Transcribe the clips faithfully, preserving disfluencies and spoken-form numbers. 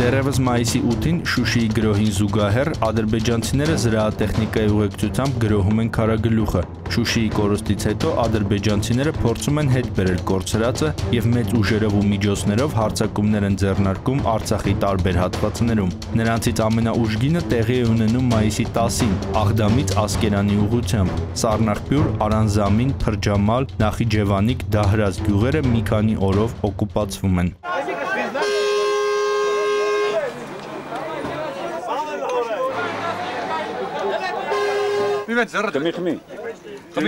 Դեռևս մայիսի ութին Շուշիի գրոհին զուգահեռ ադրբեջանցիները զրահատեխնիկայի ուղեկցությամբ գրոհում են քարագլուխը։ Շուշիի կորուստից հետո ադրբեջանցիները փորձում են հետ բերել կորցրածը եւ մեծ ուժերով ու միջոցներով հարձակումներ են ձեռնարկում Արցախի տարբեր հատվածներում։ Նրանցից ամենաուժգինը տեղի է ունենում մայիսի տասին Աղդամից Ասկերանի ուղղությամբ։ Սառնախբյուր, Արանզամին, Փրջամալ, Նախիջևանիկ, Դահրազ գյուղերը մի քանի օրով օկուպացվում են։ Խմի, խմի, խմի,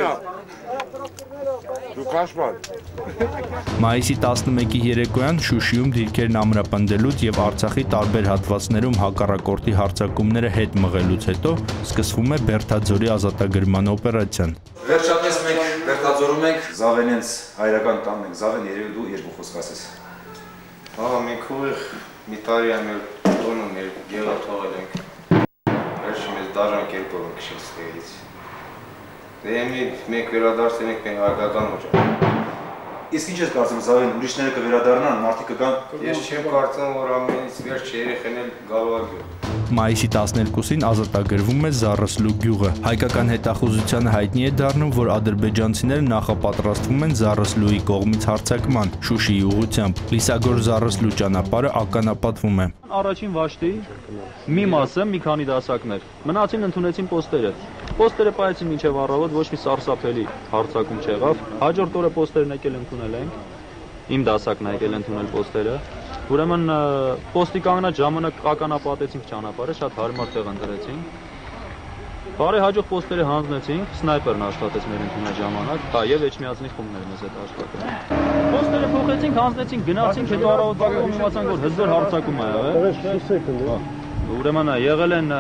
Մայիսի տասնմեկի երեկոյան Շուշիում դիրքերն ամրապնդելուց եւ Արցախի տարբեր հատվածներում հակառակորդի հարձակումները հետ մղելուց հետո սկսվում է Բերթաձորի ազատագրման օպերացիան։ Վերջապես մենք Բերթաձորում ենք, Զավենենց հայրական տանն ենք, Զավեն երևի դու երկու խոսք ասես։ Ահա մենք ուղիղ մի տարի ամել տոնում մեր գեղա թողել ենք։ Վերջի մեզ դաժան կերպով ենք քշել ստեղից։ Դե մենք վերադարձել ենք մեր հայկական ոճը։ Իսկ ինչ ես կարծում Զավեն, ուրիշները կվերադառնան, մարդիկ կգան։ Ես չեմ կարծում, որ ամենից վերջ երեխեն էլ գալու է։ Մայիսի տասներկուսին ազատագրվում է Զառսլու գյուղը։ Հայկական հետախուզությանը հայտնի է դառնում, որ ադրբեջանցիները նախապատրաստվում են Զառսլուի կողմից հարձակման Շուշիի ուղղությամբ։ Լիսագոր-Զառսլու ճանապարհը ականապատվում է։ Առաջին վաշտի մի մասը մի քանի դասակներ։ Մնացին ընդունեցին պոստերը։ Պոստերը պայեցին մինչև առավոտ, ոչ մի սարսափելի հարձակում չեղավ։ Հաջորդ օրը պոստերն եկել ընդունել ենք։ Իմ դասակն եկել ընդունել պոստերը։ Ուրեմն պոստի կանգնած ժամանակ ականապատեցինք ճանապարհը, շատ հարմար տեղ ընտրեցինք։ Բարի հաջող պոստերը հանձնեցինք, սնայպերն աշխատեց մեր ընդունած ժամանակ, հա եւ էջմիածնի խումբներ մեզ հետ աշխատել։ Պոստերը փոխեցինք, հանձնեցինք, գնացինք, հետո առավոտվա կողմ իմացանք, որ հզոր հարձակում է եղել։ Ուրեմն եղել են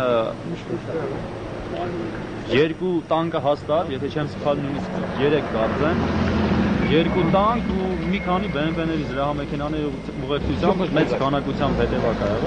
երկու տանկը հաստատ, եթե չեմ սխալ նույնիսկ երեք կարծեմ, երկու տանկ ու մի քանի բի էմ վեների զրահամեքենաների ուղեկցությամբ մեծ քանակությամբ հետևակ ա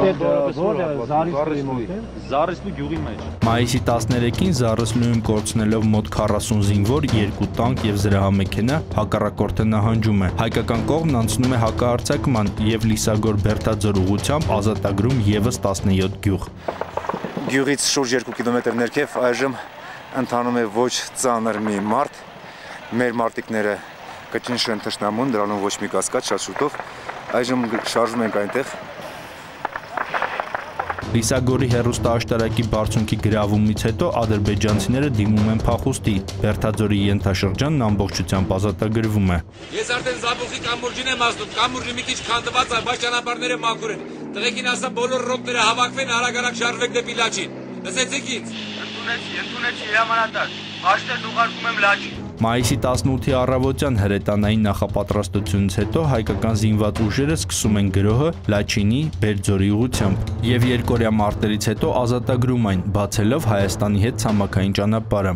եղել։ Զառսլու գյուղի մեջ։ Մայիսի տասներեքին Զառսլուում կորցնելով մոտ քառասուն զինվոր, երկու տանկ եւ զրահամեքենա հակառակորդը նահանջում է։ Հայկական կողմն անցնում է հակահարձակման եւ Լիսագոր-Բերթաձոր ուղղությամբ ազատագրում եւս տասնյոթ գյուղ։ Գյուղից շուրջ երկու կիլոմետր ներքև այժմ ընթանում է ոչ ծանր մի մարդ։ Մեր մարտիկները կճին շեն թշնամուն, դրանում ոչ մի կասկած, շատ շուտով այժմ շարժում ենք այնտեղ։ Լիսագորի հեռուստաաշտարակի բարձունքի գրավումից հետո ադրբեջանցիները դիմում են փախուստի։ Բերթաձորի ենթաշրջանն ամբողջությամբ ազատագրվում է։ Ես արդեն Զաբուխի կամուրջին եմ ասնում, կամուրջը մի քիչ քանդված է, բայց ճանապարհները մաքուր են։ Տղեկին ասա բոլոր ռոպները հավաքվեն, արագ-արագ շարժվեք դեպի Լաչին։ Լսեցիք ինձ։ Ընդունեցի, ընդունեցի հրամանատար։ Հաշտերն ուղարկում եմ Լաչին։ Մայիսի տասնութի առավոտյան հրետանային նախապատրաստությունից հետո հայկական զինված ուժերը սկսում են գրոհը Լաչինի, Բերձորի ուղղությամբ եւ երկօրյա մարտերից հետո ազատագրում այն, բացելով Հայաստանի հետ ցամաքային ճանապարհը։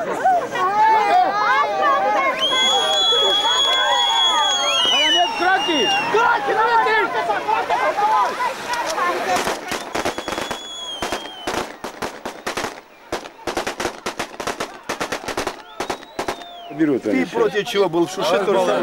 Ты против чего был в Шуше?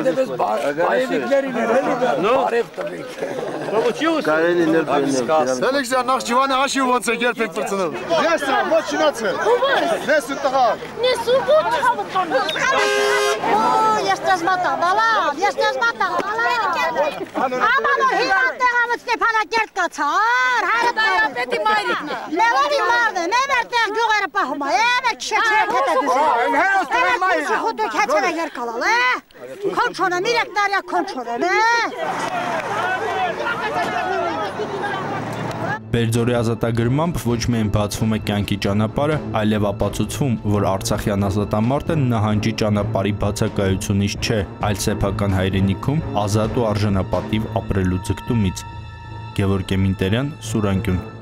Получилось? Алексей, наш Чиван, а чего он сидит перед пацаном? Ясно, вот чинаться. Несу тага. Несу вот. О, я что смотала, я что смотала. А мама хилат тягавц не панагерт кацар. Харда пети майрикна. Левани марде, не мерте гюгера пахма. Эве кшече кете. Քեթերը երկալալ է, քոնչոն է, միրեք դարյա քոնչոն է։ Բերձորի ազատագրմամբ ոչ միայն բացվում է կյանքի ճանապարհը, այլև ապացուցվում, որ Արցախյան ազատամարտը նահանջի ճանապարհի բացակայությունից չէ, այլ սեփական հայրենիքում ազատ ու արժանապատիվ ապրելու ձգտումից։ Գևորգ Էմինտերյան, Սուրանկյուն։